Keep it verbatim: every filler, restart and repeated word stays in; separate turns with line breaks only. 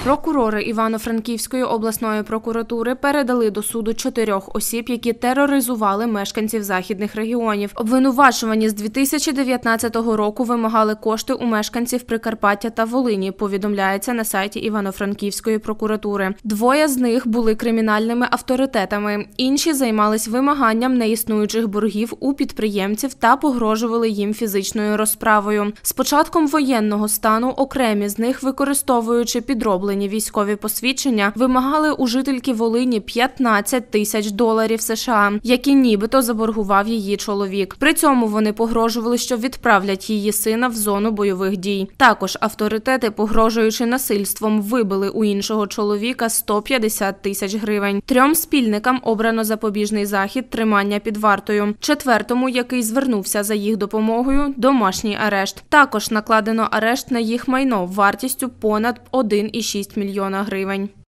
Прокурори Івано-Франківської обласної прокуратури передали до суду чотирьох осіб, які тероризували мешканців західних регіонів. Обвинувачувані з дві тисячі дев'ятнадцятого року вимагали кошти у мешканців Прикарпаття та Волині, повідомляється на сайті Івано-Франківської прокуратури. Двоє з них були кримінальними авторитетами, інші займались вимаганням неіснуючих боргів у підприємців та погрожували їм фізичною розправою. З початком воєнного стану окремі з них, використовуючи підроблені військові посвідчення, вимагали у жительки Волині п'ятнадцять тисяч доларів США, які нібито заборгував її чоловік. При цьому вони погрожували, що відправлять її сина в зону бойових дій. Також авторитети, погрожуючи насильством, вибили у іншого чоловіка сто п'ятдесят тисяч гривень. Трьом спільникам обрано запобіжний захід тримання під вартою. Четвертому, який звернувся за їх допомогою, домашній арешт. Також накладено арешт на їх майно вартістю понад один і шість мільйона гривень.